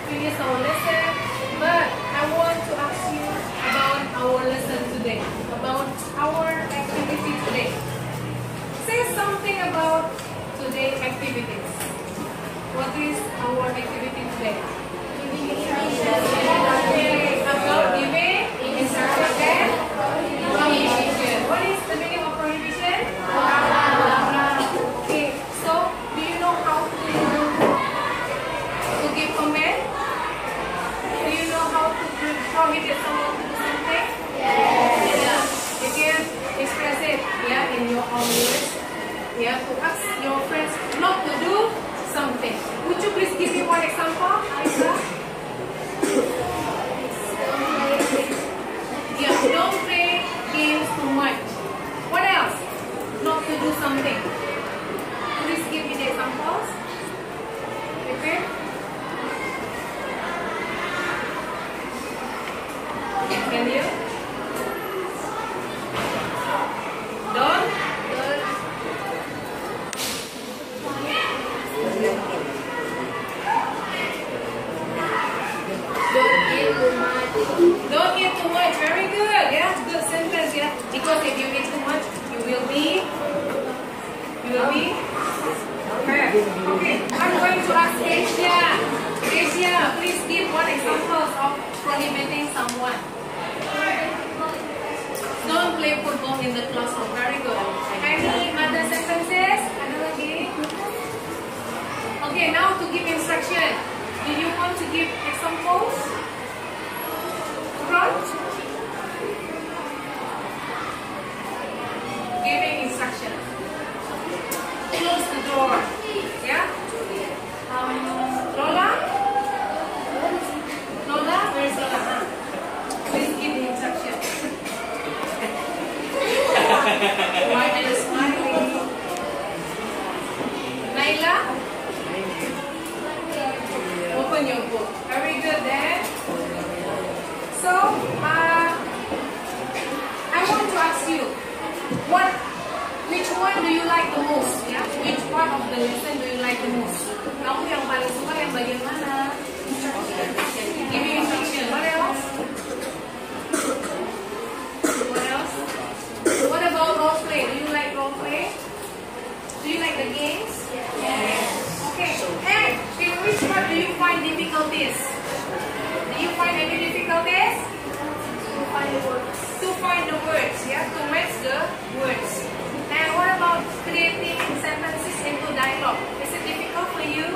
finish our lesson, but I want to ask you about our lesson today, about our activity today. Say something about today's activities. What is our activity today? Okay, about giving instruction and prohibition. What is the meaning of prohibition? Okay, so do you know how to give command? Do you know how to prohibit someone to do something? Yes. You can express it, yeah, in your own words. Yeah, to ask your friends not to do something. Would you please give me one example, Aisha? Yeah, don't play games too much. What else? Not to do something. Please give me the examples. Okay? Can you? Don't? Don't eat too much. Very good. Yeah, good sentence. Yeah, because if you eat too much, you will be. Okay. I'm going to ask Asia. Asia, please give one example of prohibiting someone. Don't play football in the classroom. Very good. Any other sentences? Ada lagi? Okay, now to give instruction. Do you want to give examples? Front. Giving instruction. Close the door. Yeah? Lola? Lola? Where is Lola? Please give the instruction. Why are you smiling? Naila? Open your book. Very good then. So, I want to ask you, which one do you like the most? Yeah? Which part of the lesson do you like the most? Kamu yang paling suka yang bagian mana? Give me instruction. What else? What else? What about role play? Do you like role play? Do you like the games? Yes. Okay. And in which part do you find difficulties? Do you find any difficulties? To find the words, yeah, to match the words. And what about creating sentences into dialogue? Is it difficult for you?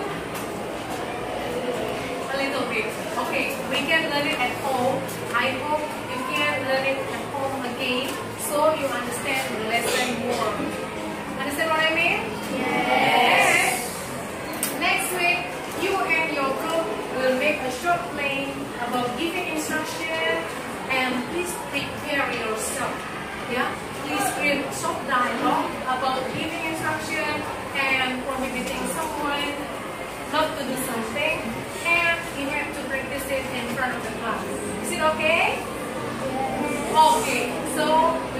A little bit. Okay, we can learn it at home. I hope you can learn it at home again, so you understand the lesson more. Understand what I mean? Yes. Next week, you and your group will make a short play about giving instruction, and please prepare yourself. Yeah, please create short dialogue about giving instruction and prohibiting someone not to do something, and you have to practice it in front of the class. Is it okay? Okay. So